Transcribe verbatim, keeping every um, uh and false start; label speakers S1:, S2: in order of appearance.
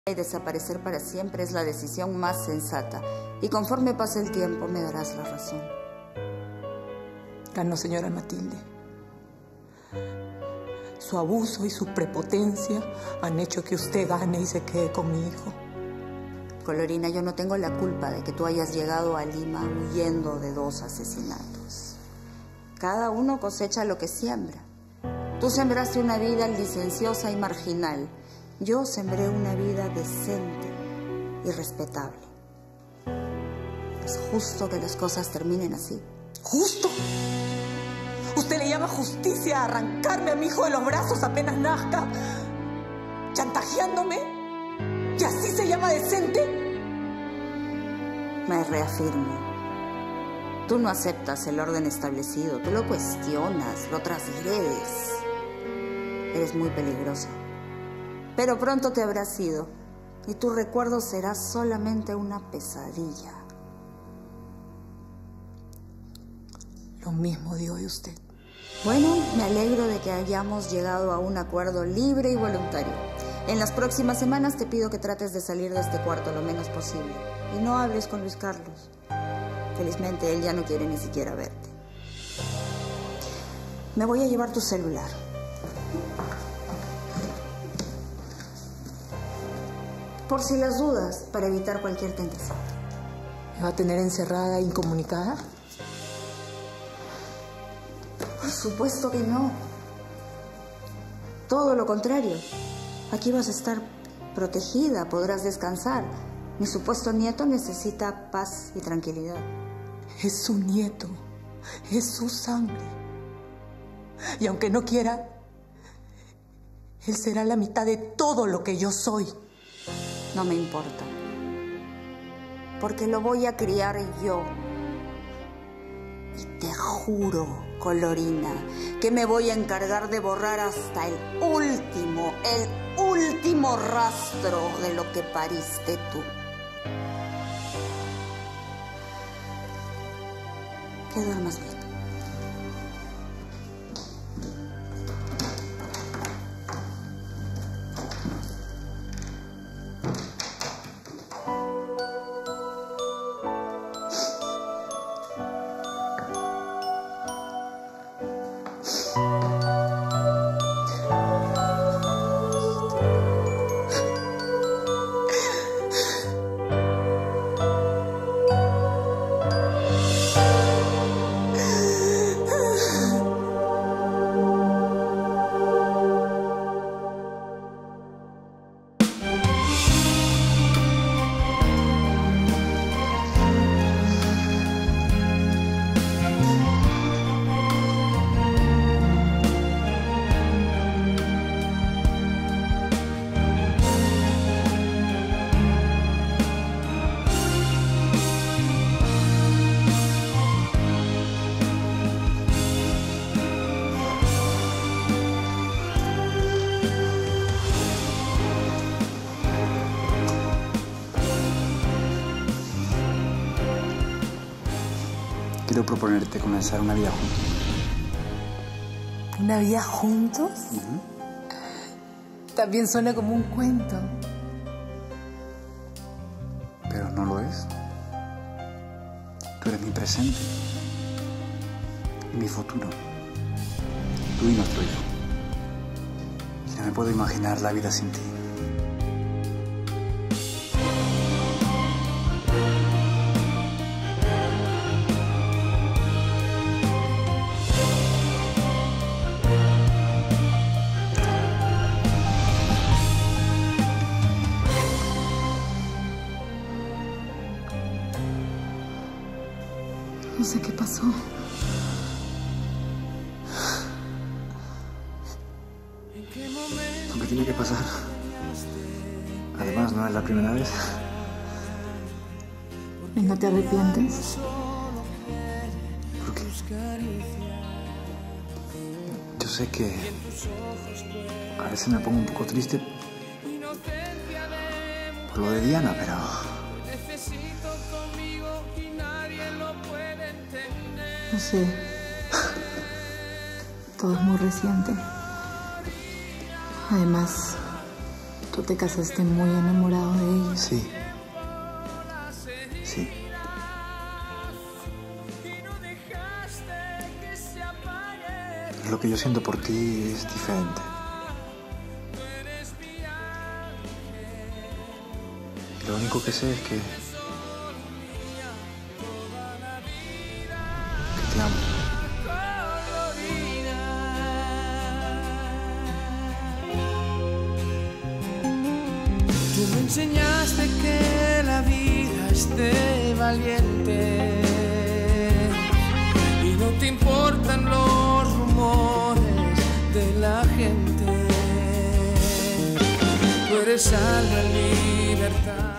S1: y desaparecer para siempre es la decisión más sensata. Y conforme pase el tiempo me darás la razón.
S2: Ganó, señora Matilde. Su abuso y su prepotencia han hecho que usted gane y se quede con mi hijo.
S1: Colorina, yo no tengo la culpa de que tú hayas llegado a Lima huyendo de dos asesinatos. Cada uno cosecha lo que siembra. Tú sembraste una vida licenciosa y marginal. Yo sembré una vida decente y respetable. Es justo que las cosas terminen así.
S2: ¿Justo? ¿Usted le llama justicia a arrancarme a mi hijo de los brazos apenas nazca? ¿Chantajeándome? ¿Y así se llama decente?
S1: Me reafirmo. Tú no aceptas el orden establecido. Tú lo cuestionas, lo transgredes. Eres muy peligrosa. Pero pronto te habrás ido y tu recuerdo será solamente una pesadilla.
S2: Lo mismo digo de usted.
S1: Bueno, me alegro de que hayamos llegado a un acuerdo libre y voluntario. En las próximas semanas te pido que trates de salir de este cuarto lo menos posible y no hables con Luis Carlos. Felizmente él ya no quiere ni siquiera verte. Me voy a llevar tu celular. Por si las dudas, para evitar cualquier tentación.
S2: ¿Me va a tener encerrada e incomunicada?
S1: Por supuesto que no. Todo lo contrario. Aquí vas a estar protegida, podrás descansar. Mi supuesto nieto necesita paz y tranquilidad.
S2: Es su nieto, es su sangre. Y aunque no quiera, él será la mitad de todo lo que yo soy.
S1: No me importa, porque lo voy a criar yo. Y te juro, Colorina, que me voy a encargar de borrar hasta el último, el último rastro de lo que pariste tú. Que duermas bien.
S3: Quiero proponerte comenzar una vida juntos.
S2: ¿Una vida juntos?
S3: Uh-huh.
S2: También suena como un cuento.
S3: Pero no lo es. Tú eres mi presente y mi futuro. Tú y nuestro hijo. Ya me puedo imaginar la vida sin ti.
S2: No sé qué pasó.
S3: Lo que tiene que pasar. Además, no es la primera vez.
S2: ¿Y no te arrepientes?
S3: ¿Por qué? Yo sé que a veces me pongo un poco triste por lo de Diana, pero...
S2: No sé. Todo es muy reciente. Además, Tú te casaste muy enamorado de ella.
S3: Sí. Sí. Lo que yo siento por ti es diferente. Y lo único que sé es que... que te amo.
S4: Tú me enseñaste que la vida es de valiente y no te importan los rumores de la gente. Tú eres alma en libertad.